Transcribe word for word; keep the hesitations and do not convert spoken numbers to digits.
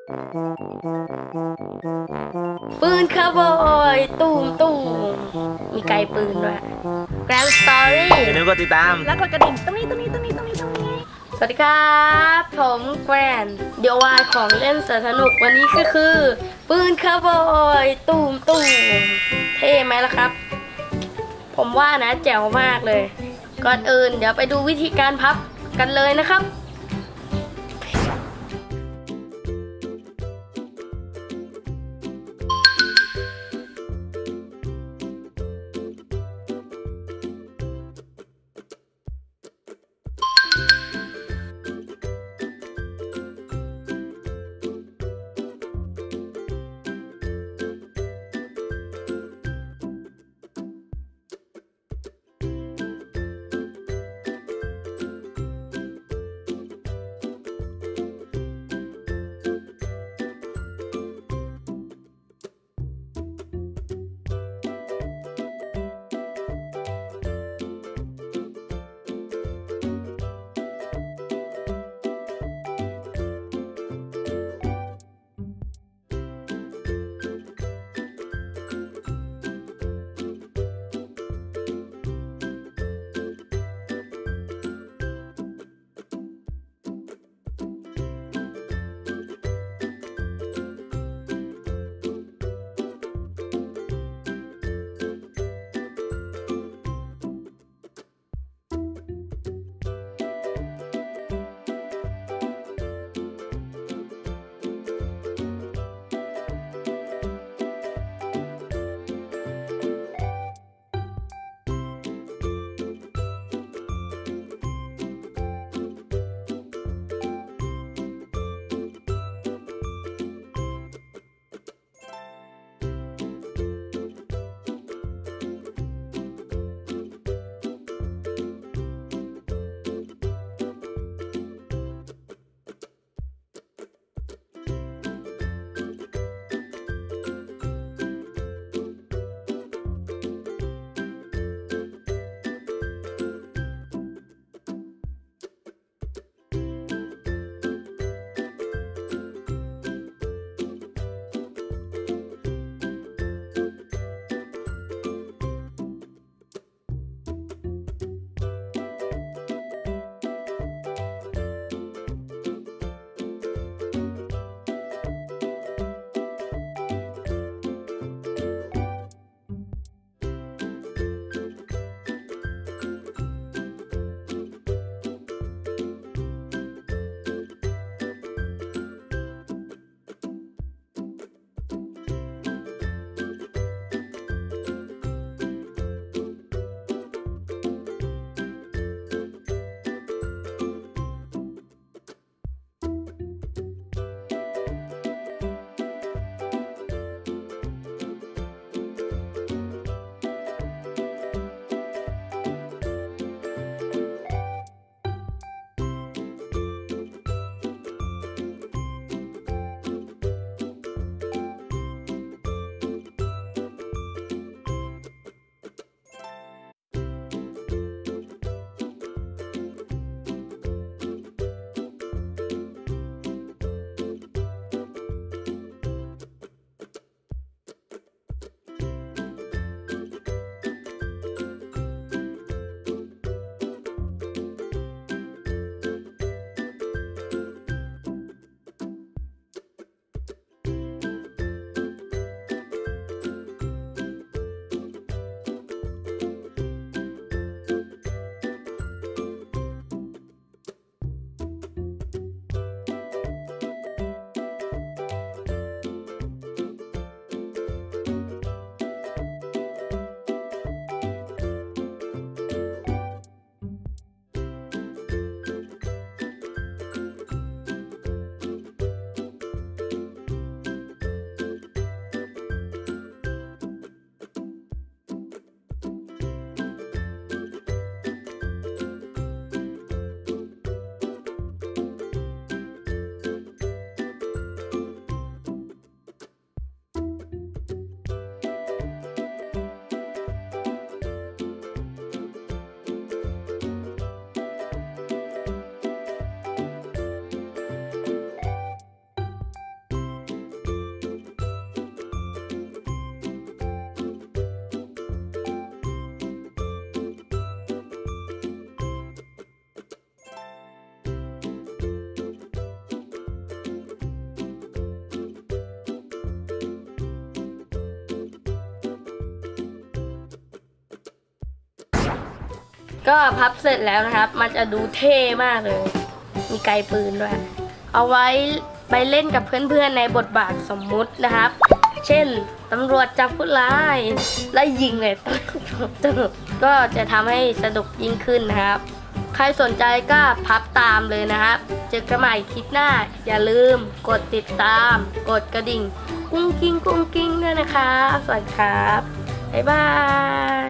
ปืนคาร์บอยตูมตูมมีไกลปืนด้วยแกรนด์สตอรี่อย่าลืมกดติดตามแล้วกดกระดิ่งตรงนี้ตรงนี้ตรงนี้ตรงนี้ตรงนี้สวัสดีครับผมแกรนด์เดี๋ยววายของเล่นสนุกวันนี้ก็คือ ปืนคาร์บอยตูมตูมเท่ไหมล่ะครับผมว่านะแจ๋วมากเลยก่อนอื่นเดี๋ยวไปดูวิธีการพับกันเลยนะครับก็พับเสร็จแล้วนะครับ มันจะดูเท่มากเลย มีไกลปืนด้วย เอาไว้ไปเล่นกับเพื่อนๆในบทบาทสมมุตินะครับ เช่นตำรวจจับผู้ร้ายไล่ยิงเลย ก็จะทำให้สนุกยิ่งขึ้นนะครับ ใครสนใจก็พับตามเลยนะครับ เจอกันใหม่คลิปหน้า อย่าลืมกดติดตาม กดกระดิ่ง กุ้งกิ้งกุ้งกิ้งด้วยนะครับ สวัสดีครับ บ๊ายบาย